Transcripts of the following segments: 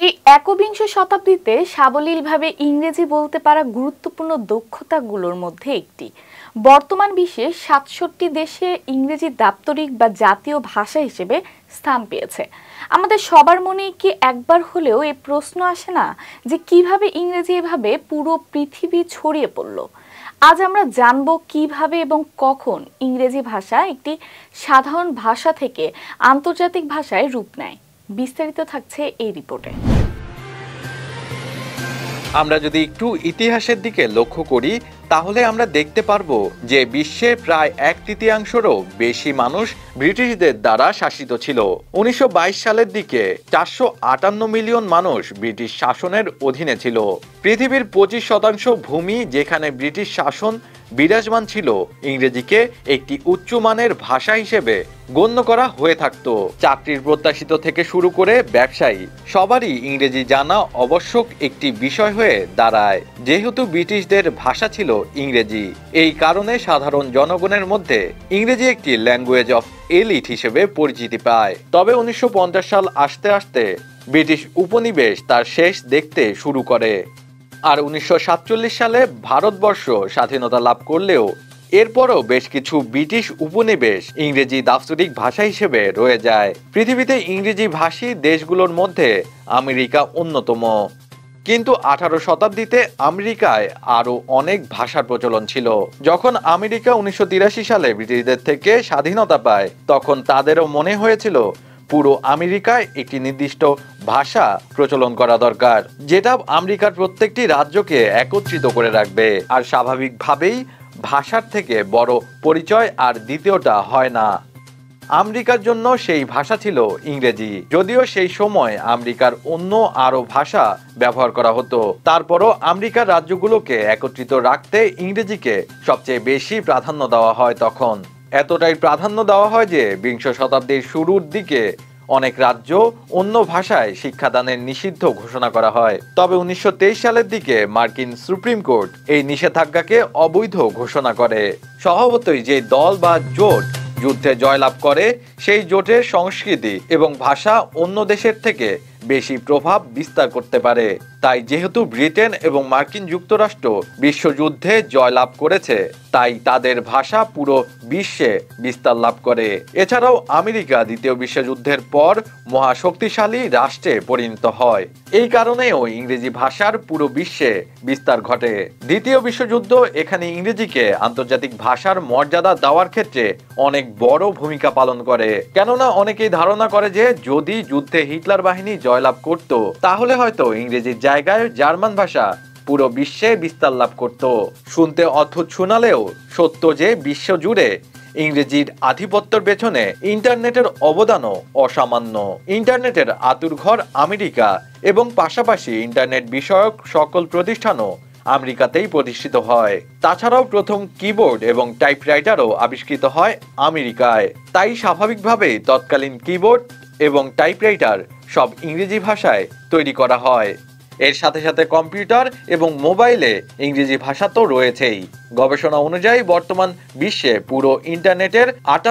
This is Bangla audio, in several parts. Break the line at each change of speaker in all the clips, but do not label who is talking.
এই একবিংশ শতাব্দীতে সাবলীলভাবে ইংরেজি বলতে পারা গুরুত্বপূর্ণ দক্ষতাগুলোর মধ্যে একটি। বর্তমান বিশ্বে ৬৭ দেশে ইংরেজি দাপ্তরিক বা জাতীয় ভাষা হিসেবে স্থান পেয়েছে। আমাদের সবার মনে কি একবার হলেও এই প্রশ্ন আসে না যে কিভাবে ইংরেজি এভাবে পুরো পৃথিবী ছড়িয়ে পড়ল? আজ আমরা জানব কিভাবে এবং কখন ইংরেজি ভাষা একটি সাধারণ ভাষা থেকে আন্তর্জাতিক ভাষায় রূপ নেয়। বিস্তারিত থাকছে এই রিপোর্টে।
আমরা যদি একটু ইতিহাসের দিকে লক্ষ্য করি তাহলে আমরা দেখতে পারবো যে বিশ্বে প্রায় 1/3 বেশি মানুষ ব্রিটিশদের দ্বারা শাসিত ছিল। 1922 সালের দিকে 458 মিলিয়ন মানুষ ব্রিটিশ শাসনের অধীনে ছিল। পৃথিবীর 25% ভূমি যেখানে ব্রিটিশ শাসন বিরাজমান ছিল, ইংরেজিকে একটি উচ্চমানের ভাষা হিসেবে গণ্য করা হয়ে থাকত। চাকরির প্রত্যাশিত থেকে শুরু করে ব্যবসায়ী সবারই ইংরেজি জানা আবশ্যক একটি বিষয় হয়ে দাঁড়ায়। যেহেতু ব্রিটিশদের ভাষা ছিল ইংরেজি, এই কারণে সাধারণ জনগণের মধ্যে ইংরেজি একটি ল্যাঙ্গুয়েজ অফ এলিট হিসেবে পরিচিতি পায়। তবে 1950 সাল আসতে আসতে ব্রিটিশ উপনিবেশ তার শেষ দেখতে শুরু করে, আর 1947 সালে ভারতবর্ষ স্বাধীনতা লাভ করলেও এরপরও বেশ কিছু ব্রিটিশ উপনিবেশ ইংরেজি দাপ্তরিক ভাষা হিসেবে রয়ে যায়। পৃথিবীতে ইংরেজি ভাষী দেশগুলোর মধ্যে আমেরিকা অন্যতম, কিন্তু 18 শতাব্দীতে আমেরিকায় আরো অনেক ভাষার প্রচলন ছিল। যখন আমেরিকা 1983 সালে ব্রিটিশদের থেকে স্বাধীনতা পায়, তখন তাদেরও মনে হয়েছিল পুরো আমেরিকায় একটি নির্দিষ্ট ভাষা প্রচলন করা দরকার, যেটা আমেরিকার প্রত্যেকটি রাজ্যকে একত্রিত করে রাখবে। আর স্বাভাবিকভাবেই ভাষার থেকে বড় পরিচয় আর দ্বিতীয়টা হয় না। আমেরিকার জন্য সেই ভাষা ছিল ইংরেজি। যদিও সেই সময় আমেরিকার অন্য আরো ভাষা ব্যবহার করা হতো, তারপরও আমেরিকার রাজ্যগুলোকে একত্রিত রাখতে ইংরেজিকে সবচেয়ে বেশি প্রাধান্য দেওয়া হয়। তখন এতটাই প্রাধান্য দেওয়া হয় যে 20 শতাব্দীর শুরুর দিকে অনেক রাজ্য অন্য ভাষায় শিক্ষাদানের নিষিদ্ধ ঘোষণা করা হয়। তবে 1923 সালের দিকে মার্কিন সুপ্রিম কোর্ট এই নিষেধাজ্ঞাকে অবৈধ ঘোষণা করে। স্বভাবতই যে দল বা জোট যুদ্ধে জয়লাভ করে, সেই জোটের সংস্কৃতি এবং ভাষা অন্য দেশের থেকে বেশি প্রভাব বিস্তার করতে পারে। তাই যেহেতু ব্রিটেন এবং মার্কিন যুক্তরাষ্ট্র বিশ্বযুদ্ধে জয়লাভ করেছে, তাই তাদের ভাষা পুরো বিশ্বে বিস্তার লাভ করে। এছাড়াও আমেরিকা দ্বিতীয় বিশ্বযুদ্ধের পর মহাশক্তিশালী রাষ্ট্রে পরিণত হয়। এই কারণেও ইংরেজি ভাষার পুরো বিশ্বে বিস্তার ঘটে। দ্বিতীয় বিশ্বযুদ্ধ এখানে ইংরেজিকে আন্তর্জাতিক ভাষার মর্যাদা দেওয়ার ক্ষেত্রে অনেক বড় ভূমিকা পালন করে। কেননা অনেকেই ধারণা করে যে যদি যুদ্ধে হিটলার বাহিনী জয়লাভ করত, তাহলে হয়তো ইংরেজির জায়গায় জার্মান ভাষা পুরো বিশ্বে বিস্তার লাভ করত। শুনতে অদ্ভুত শোনালেও সত্য যে বিশ্ব জুড়ে ইংরেজির আধিপত্যের পেছনে ইন্টারনেটের অবদানও অসামান্য। ইন্টারনেটের আতুরঘর আমেরিকা এবং পাশাপাশি ইন্টারনেট বিষয়ক সকল প্রতিষ্ঠানও আমেরিকাতেই প্রতিষ্ঠিত হয়। তাছাড়াও প্রথম কিবোর্ড এবং টাইপরাইটারও আবিষ্কৃত হয় আমেরিকায়। তাই স্বাভাবিকভাবেই তৎকালীন কিবোর্ড এবং টাইপরাইটার সব ইংরেজি ভাষায় তৈরি করা হয়। এর সাথে সাথে কম্পিউটার এবং মোবাইলে ইংরেজি ভাষা তো রয়েছেই। গবেষণা অনুযায়ী বর্তমান বিশ্বে পুরো ইন্টারনেটের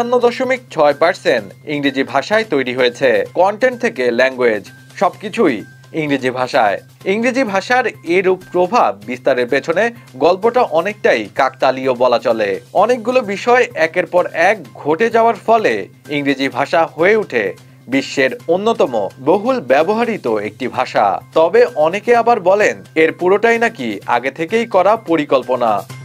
58.6% ইংরেজি ভাষায় তৈরি হয়েছে। কন্টেন্ট থেকে ল্যাঙ্গুয়েজ সবকিছুই ইংরেজি ভাষায়। ইংরেজি ভাষার এরূপ প্রভাব বিস্তারের পেছনে গল্পটা অনেকটাই কাকতালীয় বলা চলে। অনেকগুলো বিষয় একের পর এক ঘটে যাওয়ার ফলে ইংরেজি ভাষা হয়ে ওঠে বিশ্বের অন্যতম বহুল ব্যবহৃত একটি ভাষা। তবে অনেকে আবার বলেন এর পুরোটাই নাকি আগে থেকেই করা পরিকল্পনা।